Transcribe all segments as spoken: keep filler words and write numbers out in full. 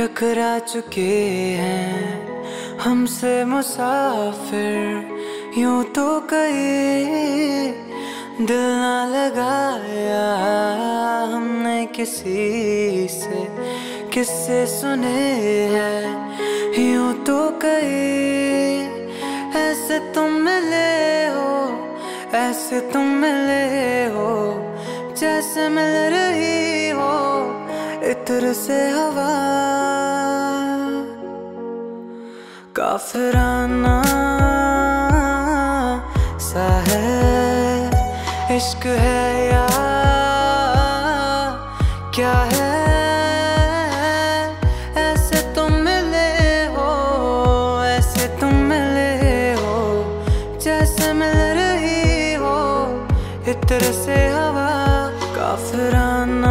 टकरा चुके हैं हमसे मुसाफिर, यूं तो कहीं दिल ना लगाया हमने किसी से, किससे सुने हैं यूं तो कहीं। ऐसे तुम मिले हो, ऐसे तुम मिले हो, जैसे मिल रही हो इत्र से हवा। काफिराना सा है इश्क है या क्या है। ऐसे तुम मिले हो, ऐसे तुम मिले हो, जैसे मिल रही हो इत्र से हवा। काफिराना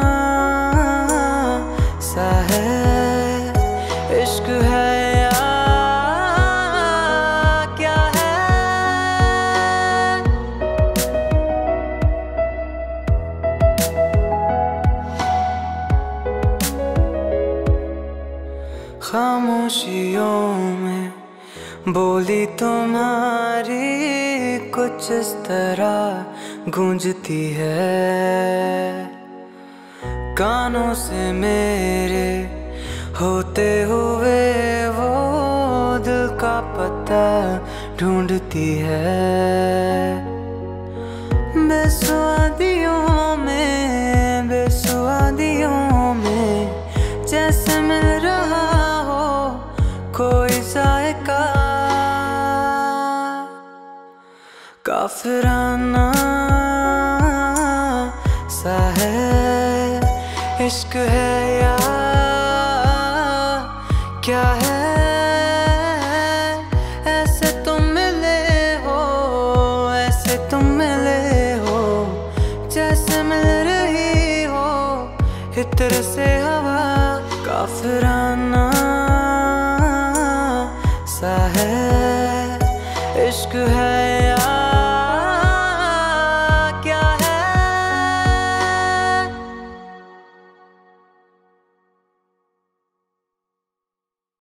सा है इश्क है या क्या है। खामोशियों में बोली तुम्हारी कुछ इस तरह गूंजती है, कानों से मेरे होते हुए वो दिल का पता ढूंढती है। बेसुआदियों में, बेसुआदियों में जैसे मिल रहा हो कोई जायका। काफिराना सा है इश्क है या क्या है। ऐसे तुम मिले हो, ऐसे तुम मिले हो, जैसे मिल रही हो इत्र से हवा। काफिराना सा है इश्क है